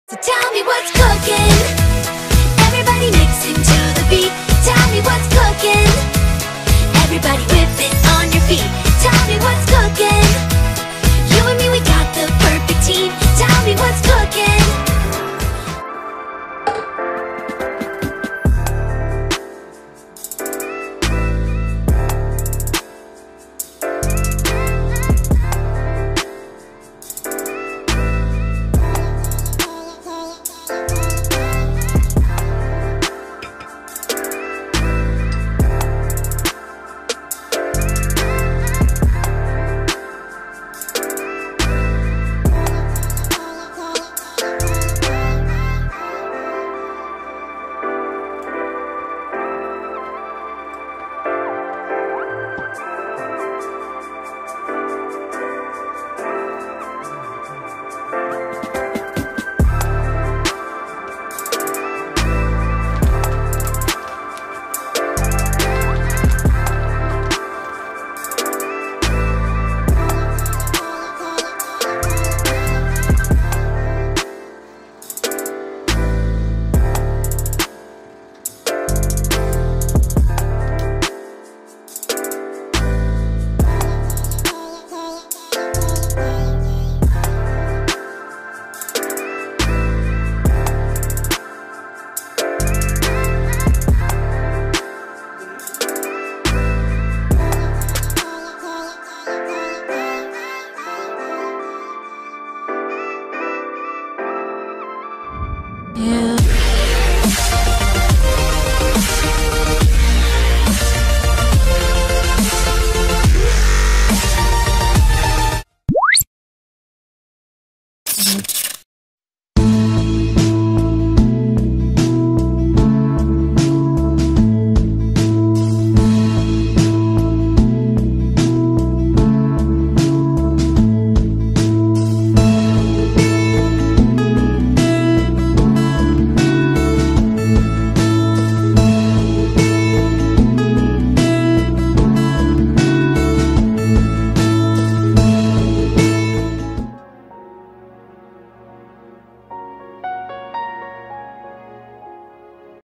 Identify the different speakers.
Speaker 1: So tell me what's cooking. Everybody mixing to the beat. Tell me what's cooking. Everybody whip it on your feet. Tell me what's cooking. You and me, we got the perfect team. Tell me what's cooking. Yeah.